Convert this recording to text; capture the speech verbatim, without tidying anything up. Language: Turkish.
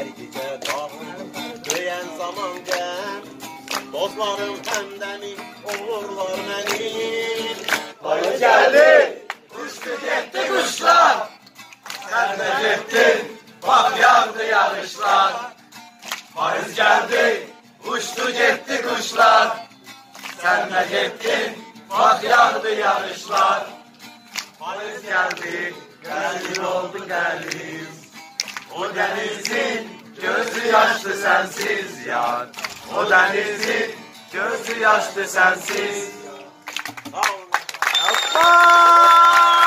her gece dağılır Döyen zaman gel Dostlarım hemdəmin olurlar mənim Payız geldi, uçtu gitti kuşlar. Sen de gittin, bak yağdı yağışlar. Payız geldi, uçtu gitti kuşlar. Sen de gittin, bak yağdı yağışlar. Payız geldi, gelin oldu gelin. O denizin gözü yaşlı sensiz yar. O denizin gözü yaşlı sensiz. Yapma!